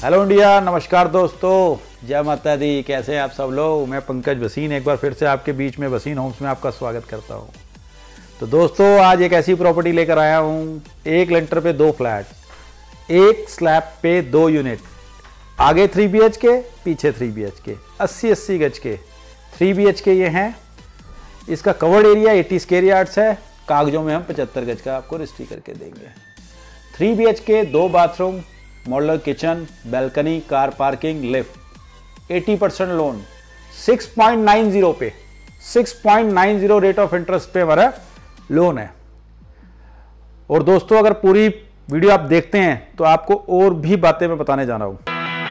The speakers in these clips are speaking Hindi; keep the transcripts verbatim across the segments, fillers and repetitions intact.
हेलो इंडिया, नमस्कार दोस्तों, जय माता दी। कैसे हैं आप सब लोग। मैं पंकज वसीन एक बार फिर से आपके बीच में वसीन होम्स में आपका स्वागत करता हूं। तो दोस्तों आज एक ऐसी प्रॉपर्टी लेकर आया हूं, एक लेंटर पे दो फ्लैट, एक स्लैब पे दो यूनिट, आगे थ्री बी एच के, पीछे थ्री बी एच के, अस्सी अस्सी गज के थ्री बी एच के ये हैं। इसका कवर्ड एरिया अस्सी स्क्वायर यार्ड्स है। कागजों में हम पचहत्तर गज का आपको रजिस्ट्री करके देंगे। थ्री बी एच के, दो bathroom, modular kitchen, balcony, car parking, lift, अस्सी percent loan, six point nine zero पे, six point nine zero rate of interest पे हमारा लोन है। और दोस्तों अगर पूरी वीडियो आप देखते हैं तो आपको और भी बातें मैं बताने जा रहा हूं।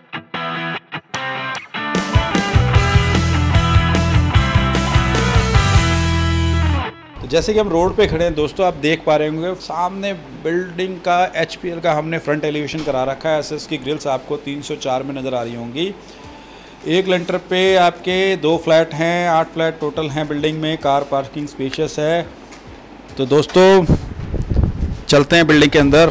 जैसे कि हम रोड पे खड़े हैं दोस्तों, आप देख पा रहे होंगे सामने बिल्डिंग का एच पी एल का हमने फ्रंट एलिवेशन करा रखा है। एस एस की ग्रिल्स आपको तीन सौ चार में नज़र आ रही होंगी। एक लेंटर पे आपके दो फ्लैट हैं, आठ फ्लैट टोटल हैं बिल्डिंग में, कार पार्किंग स्पेशियस है। तो दोस्तों चलते हैं बिल्डिंग के अंदर।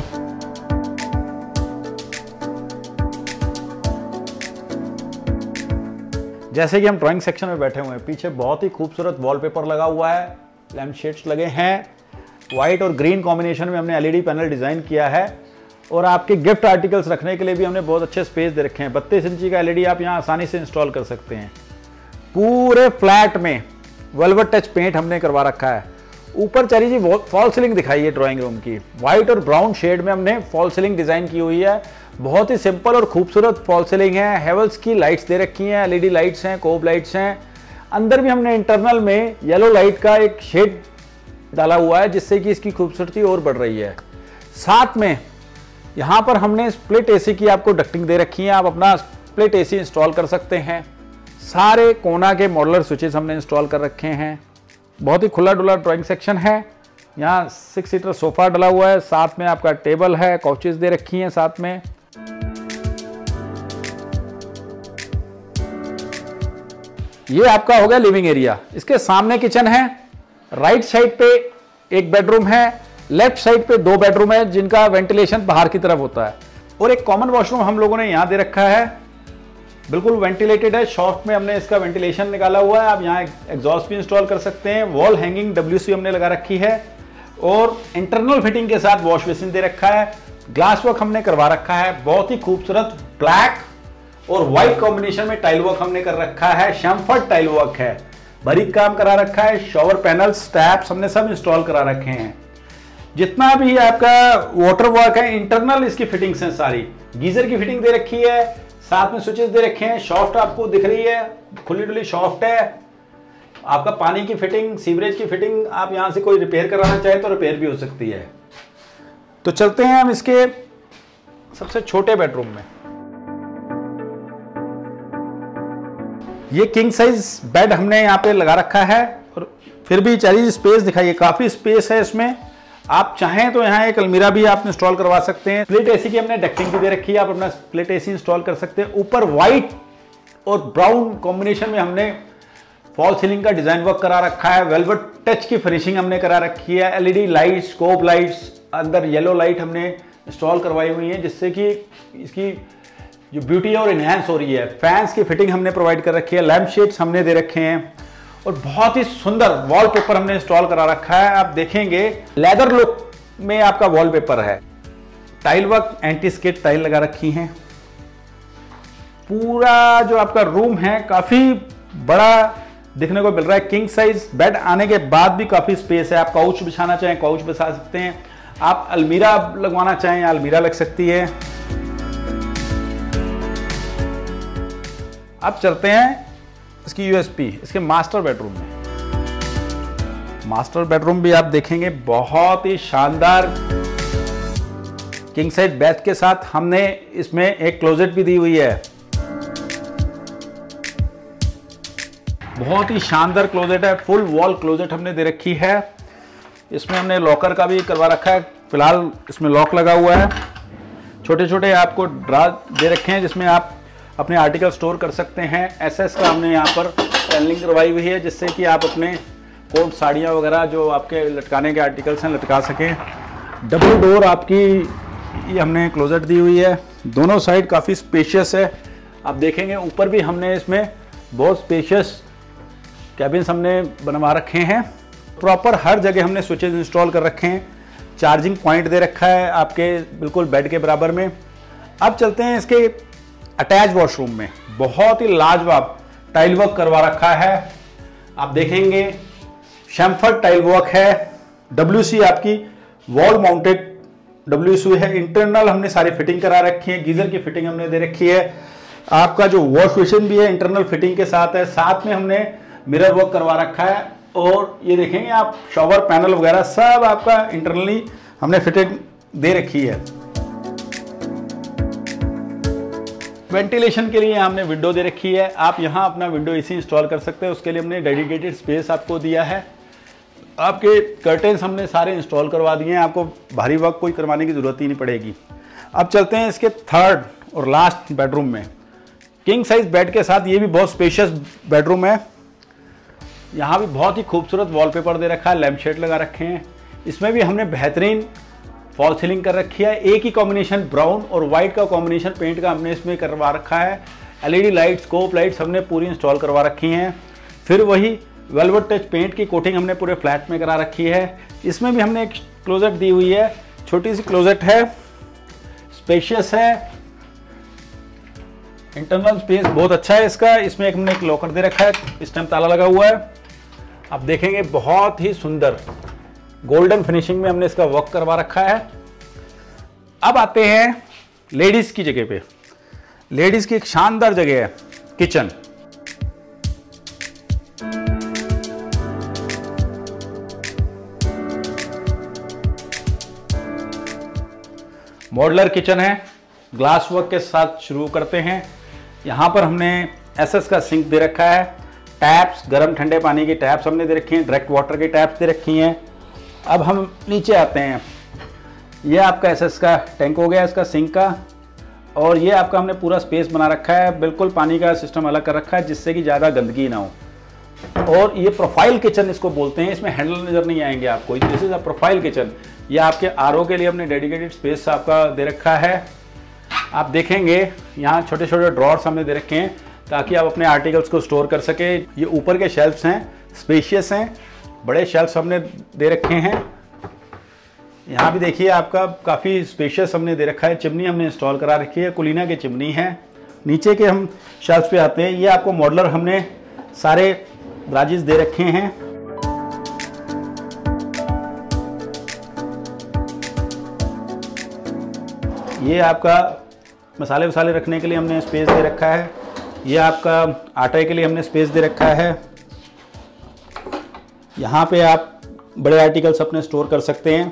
जैसे कि हम ड्राइंग सेक्शन में बैठे हुए हैं, पीछे बहुत ही खूबसूरत वॉलपेपर लगा हुआ है, लैम्प शेड्स लगे हैं, वाइट और ग्रीन कॉम्बिनेशन में हमने L E D panel design किया है। और आपके गिफ्ट आर्टिकल्स रखने के लिए भी हमने बहुत अच्छे स्पेस दे रखे हैं। बत्तीस इंची का एल ई डी आप यहाँ आसानी से इंस्टॉल कर सकते हैं। पूरे फ्लैट में वेलवेट टच पेंट हमने करवा रखा है। ऊपर चली जी फॉल सीलिंग दिखाई है ड्राइंग रूम की, वाइट और ब्राउन शेड में हमने फॉल सीलिंग डिज़ाइन की हुई है। बहुत ही सिंपल और खूबसूरत फॉल सीलिंग है। हेवल्स की लाइट्स दे रखी हैं, एल ई डी लाइट्स हैं, कोब लाइट्स हैं। अंदर भी हमने इंटरनल में येलो लाइट का एक शेड डाला हुआ है जिससे कि इसकी खूबसूरती और बढ़ रही है। साथ में यहाँ पर हमने स्प्लिट एसी की आपको डक्टिंग दे रखी है, आप अपना स्प्लिट एसी इंस्टॉल कर सकते हैं। सारे कोना के मॉडुलर स्विचेस हमने इंस्टॉल कर रखे हैं। बहुत ही खुला डुला ड्राइंग सेक्शन है। यहाँ सिक्स सीटर सोफा डला हुआ है, साथ में आपका टेबल है, काउचेस दे रखी हैं साथ में। ये आपका हो गया लिविंग एरिया। इसके सामने किचन है, राइट साइड पे एक बेडरूम है, लेफ्ट साइड पे दो बेडरूम है जिनका वेंटिलेशन बाहर की तरफ होता है। और एक कॉमन वॉशरूम हम लोगों ने यहाँ दे रखा है, बिल्कुल वेंटिलेटेड है। शॉफ्ट में हमने इसका वेंटिलेशन निकाला हुआ है, आप यहाँ एग्जॉस्ट भी इंस्टॉल कर सकते हैं। वॉल हैंगिंग डब्ल्यू सी हमने लगा रखी है और इंटरनल फिटिंग के साथ वॉश बेसिन दे रखा है। ग्लास वर्क हमने करवा रखा है। बहुत ही खूबसूरत ब्लैक और व्हाइट कॉम्बिनेशन में टाइल वर्क हमने कर रखा है। शैम्फर्ड टाइल वर्क है, बारीक काम करा रखा है। शॉवर पैनल, स्टैप्स हमने सब इंस्टॉल करा रखे हैं। जितना भी आपका वाटर वर्क है, इंटरनल इसकी फिटिंग्स हैं सारी। गीजर की फिटिंग दे रखी है, साथ में स्विचेस दे रखे हैं। शॉफ्ट आपको दिख रही है, खुली डुली शॉफ्ट है। आपका पानी की फिटिंग, सीवरेज की फिटिंग, आप यहां से कोई रिपेयर कराना चाहे तो रिपेयर भी हो सकती है। तो चलते हैं हम इसके सबसे छोटे बेडरूम में। ये किंग साइज बेड हमने यहाँ पे लगा रखा है और फिर भी चलिए स्पेस दिखाइए, काफी स्पेस है इसमें। आप चाहें तो यहाँ एक अलमीरा भी आप इंस्टॉल करवा सकते हैं। स्प्लिट एसी की हमने डक्टिंग भी दे रखी है, आप अपना स्प्लिट एसी इंस्टॉल कर सकते हैं। ऊपर व्हाइट और ब्राउन कॉम्बिनेशन में हमने फॉल सीलिंग का डिजाइन वर्क करा रखा है। वेलवेट टच की फिनिशिंग हमने करा रखी है। L E D lights, scope lights, अंदर येलो लाइट हमने इंस्टॉल करवाई हुई है जिससे कि इसकी जो ब्यूटी है और इनहेंस हो रही है। फैंस की फिटिंग हमने प्रोवाइड कर रखी है। लैम्प शेड्स हमने दे रखे हैं और बहुत ही सुंदर वॉलपेपर हमने इंस्टॉल करा रखा है। आप देखेंगे लेदर लुक में आपका वॉलपेपर है। Tile work, anti skid tile लगा रखी हैं। पूरा जो आपका रूम है काफी बड़ा दिखने को मिल रहा है। किंग साइज बेड आने के बाद भी काफी स्पेस है। आप काउच बिछाना चाहें काउच बिछा सकते हैं। आप अलमीरा लगवाना चाहें अलमीरा लग सकती है। अब चलते हैं इसकी यू एस पी, इसके मास्टर बेडरूम में। मास्टर बेडरूम भी आप देखेंगे बहुत ही शानदार किंग साइज बेड के साथ हमने इसमें एक क्लोजेट भी दी हुई है। बहुत ही शानदार क्लोजेट है, फुल वॉल क्लोजेट हमने दे रखी है। इसमें हमने लॉकर का भी करवा रखा है, फिलहाल इसमें लॉक लगा हुआ है। छोटे छोटे आपको ड्रा दे रखे हैं जिसमें आप अपने आर्टिकल स्टोर कर सकते हैं। एस एस का हमने यहाँ पर पैनलिंग करवाई हुई है जिससे कि आप अपने कोट, साड़ियाँ वगैरह जो आपके लटकाने के आर्टिकल्स हैं लटका सकें। डबल डोर आपकी ये हमने क्लोजेट दी हुई है। दोनों साइड काफ़ी स्पेशियस है। आप देखेंगे ऊपर भी हमने इसमें बहुत स्पेशियस कैबिन्स हमने बनवा रखे हैं। प्रॉपर हर जगह हमने स्विचेस इंस्टॉल कर रखे हैं। चार्जिंग पॉइंट दे रखा है आपके बिल्कुल बेड के बराबर में। अब चलते हैं इसके अटैच वॉशरूम में। बहुत ही लाजवाब टाइल वर्क करवा रखा है। आप देखेंगे शैम्फर्ड टाइल वर्क है। डब्ल्यूसी आपकी वॉल माउंटेड डब्ल्यूसी है। इंटरनल हमने सारी फिटिंग करा रखी है। गीजर की फिटिंग हमने दे रखी है। आपका जो वॉश बेसिन भी है इंटरनल फिटिंग के साथ है। साथ में हमने मिरर वर्क करवा रखा है। और ये देखेंगे आप शॉवर पैनल वगैरह सब आपका इंटरनली हमने फिटिंग दे रखी है। वेंटिलेशन के लिए हमने विंडो दे रखी है। आप यहाँ अपना विंडो एसी इंस्टॉल कर सकते हैं। उसके लिए हमने डेडिकेटेड स्पेस आपको दिया है। आपके कर्टेन्स हमने सारे इंस्टॉल करवा दिए हैं। आपको भारी वर्क कोई करवाने की ज़रूरत ही नहीं पड़ेगी। अब चलते हैं इसके थर्ड और लास्ट बेडरूम में। किंग साइज बेड के साथ ये भी बहुत स्पेशियस बेडरूम है। यहाँ भी बहुत ही खूबसूरत वॉलपेपर दे रखा है। लैम्प शेड लगा रखे हैं। इसमें भी हमने बेहतरीन फॉल सीलिंग कर रखी है। एक ही कॉम्बिनेशन ब्राउन और वाइट का कॉम्बिनेशन पेंट का हमने इसमें करवा रखा है। एलईडी लाइट, स्कोप लाइट्स हमने पूरी इंस्टॉल करवा रखी हैं। फिर वही वेलवेट टच पेंट की कोटिंग हमने पूरे फ्लैट में करा रखी है। इसमें भी हमने एक क्लोजेट दी हुई है। छोटी सी क्लोजेट है, स्पेशियस है। इंटरनल स्पेस बहुत अच्छा है इसका। इसमें एक हमने एक लॉकर दे रखा है। इस टाइम ताला लगा हुआ है। आप देखेंगे बहुत ही सुंदर गोल्डन फिनिशिंग में हमने इसका वर्क करवा रखा है। अब आते हैं लेडीज की जगह पे। लेडीज की एक शानदार जगह है किचन। मॉड्यूलर किचन है। ग्लास वर्क के साथ शुरू करते हैं। यहाँ पर हमने एसएस का सिंक दे रखा है। टैप्स, गर्म ठंडे पानी की टैप्स हमने दे रखी हैं। डायरेक्ट वाटर की टैप्स दे रखी हैं। अब हम नीचे आते हैं। ये आपका एसएस का टैंक हो गया इसका सिंक का। और ये आपका हमने पूरा स्पेस बना रखा है। बिल्कुल पानी का सिस्टम अलग कर रखा है जिससे कि ज़्यादा गंदगी ना हो। और ये प्रोफाइल किचन इसको बोलते हैं। इसमें हैंडल नज़र नहीं आएंगे आपको। This is a profile kitchen. ये आपके आरओ के लिए हमने डेडिकेटेड स्पेस आपका दे रखा है। आप देखेंगे यहाँ छोटे छोटे ड्रॉर्स हमने दे रखे हैं ताकि आप अपने आर्टिकल्स को स्टोर कर सके। ये ऊपर के शेल्फ्स हैं, स्पेशियस हैं। बड़े शेल्फ्स हमने दे रखे हैं। यहाँ भी देखिए आपका काफ़ी स्पेशियस हमने दे रखा है। चिमनी हमने इंस्टॉल करा रखी है। कुलीना की चिमनी है। नीचे के हम शेल्फ्स पे आते हैं। ये आपको मॉडलर हमने सारे दराजीज दे रखे हैं। ये आपका मसाले वसाले रखने के लिए हमने स्पेस दे रखा है। ये आपका आटे के लिए हमने स्पेस दे रखा है। यहाँ पे आप बड़े आर्टिकल्स अपने स्टोर कर सकते हैं।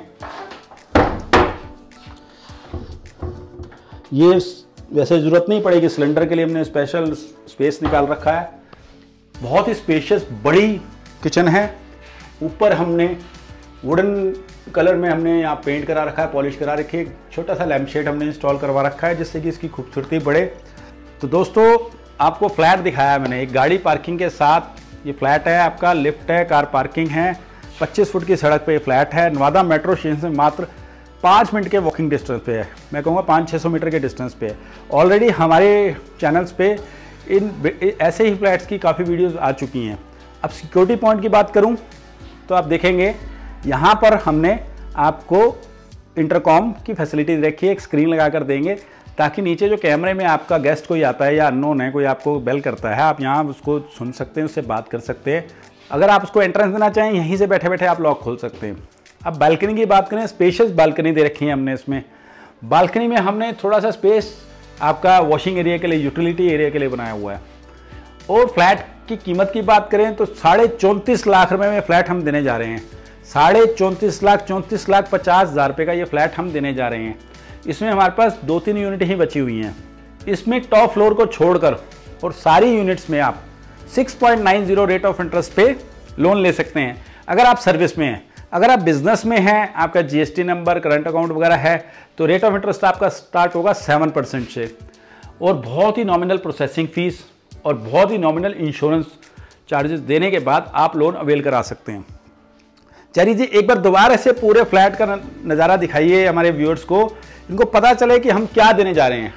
ये वैसे ज़रूरत नहीं पड़ेगी। सिलेंडर के लिए हमने स्पेशल स्पेस निकाल रखा है। बहुत ही स्पेशियस बड़ी किचन है। ऊपर हमने वुडन कलर में हमने यहाँ पेंट करा रखा है, पॉलिश करा रखी है। छोटा सा लैम्प शेड हमने इंस्टॉल करवा रखा है जिससे कि इसकी खूबसूरती बढ़े। तो दोस्तों आपको फ्लैट दिखाया मैंने एक गाड़ी पार्किंग के साथ। ये फ्लैट है आपका, लिफ्ट है, कार पार्किंग है। पच्चीस फुट की सड़क पे ये फ्लैट है। नवादा मेट्रो स्टेशन से मात्र पाँच मिनट के वॉकिंग डिस्टेंस पे है। मैं कहूँगा पाँच छः सौ मीटर के डिस्टेंस पे है। ऑलरेडी हमारे चैनल्स पे इन ऐसे ही फ्लैट्स की काफ़ी वीडियोस आ चुकी हैं। अब सिक्योरिटी पॉइंट की बात करूँ तो आप देखेंगे यहाँ पर हमने आपको इंटरकॉम की फैसिलिटी रखी है। एक स्क्रीन लगा कर देंगे ताकि नीचे जो कैमरे में आपका गेस्ट कोई आता है या अननोन है, कोई आपको बेल करता है, आप यहाँ उसको सुन सकते हैं, उससे बात कर सकते हैं। अगर आप उसको एंट्रेंस देना चाहें यहीं से बैठे बैठे आप लॉक खोल सकते हैं। अब बालकनी की बात करें, स्पेशियस बालकनी दे रखी है हमने इसमें। बालकनी में हमने थोड़ा सा स्पेस आपका वॉशिंग एरिया के लिए, यूटिलिटी एरिया के लिए बनाया हुआ है। और फ्लैट की कीमत की बात करें तो साढ़े चौंतीस लाख रुपए में फ्लैट हम देने जा रहे हैं। साढ़े चौंतीस लाख चौंतीस लाख पचास हज़ार रुपये का ये फ्लैट हम देने जा रहे हैं। इसमें हमारे पास दो तीन यूनिट ही बची हुई हैं। इसमें टॉप फ्लोर को छोड़कर और सारी यूनिट्स में आप six point nine zero rate of interest पे लोन ले सकते हैं। अगर आप सर्विस में हैं, अगर आप बिजनेस में हैं, आपका जीएसटी नंबर, करंट अकाउंट वगैरह है, तो रेट ऑफ इंटरेस्ट आपका स्टार्ट होगा सेवन परसेंट से। और बहुत ही नॉमिनल प्रोसेसिंग फीस और बहुत ही नॉमिनल इंश्योरेंस चार्जेस देने के बाद आप लोन अवेल करा सकते हैं। चलिए जी, एक बार दोबारा से पूरे फ्लैट का नज़ारा दिखाइए हमारे व्यूअर्स को, इनको पता चले कि हम क्या देने जा रहे हैं।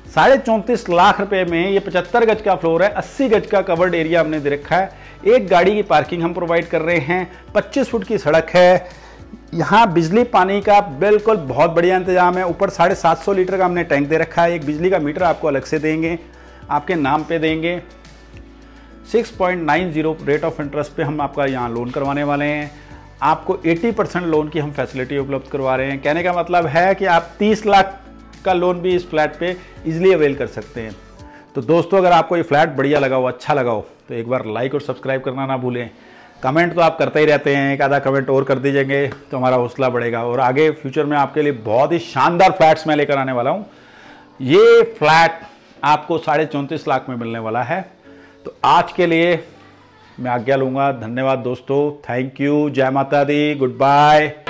साढ़े चौंतीस लाख रुपए में ये पचहत्तर गज का फ्लोर है, अस्सी गज का कवर्ड एरिया हमने दे रखा है, एक गाड़ी की पार्किंग हम प्रोवाइड कर रहे हैं, पच्चीस फुट की सड़क है, यहाँ बिजली पानी का बिल्कुल बहुत बढ़िया इंतजाम है, ऊपर साढ़े सात सौ लीटर का हमने टैंक दे रखा है, एक बिजली का मीटर आपको अलग से देंगे, आपके नाम पे देंगे, six point nine zero rate of interest पे हम आपका यहाँ लोन करवाने वाले हैं, आपको अस्सी परसेंट लोन की हम फैसिलिटी उपलब्ध करवा रहे हैं। कहने का मतलब है कि आप तीस लाख का लोन भी इस फ्लैट पे इजीली अवेल कर सकते हैं। तो दोस्तों, अगर आपको ये फ्लैट बढ़िया लगा हो, अच्छा लगा हो, तो एक बार लाइक और सब्सक्राइब करना ना भूलें। कमेंट तो आप करते ही रहते हैं, एक आधा कमेंट और कर दीजिएंगे तो हमारा हौसला बढ़ेगा, और आगे फ्यूचर में आपके लिए बहुत ही शानदार फ्लैट्स मैं लेकर आने वाला हूँ। ये फ्लैट आपको साढ़े चौंतीस लाख में मिलने वाला है। तो आज के लिए मैं आज्ञा लूँगा। धन्यवाद दोस्तों, थैंक यू, जय माता दी, गुड बाय।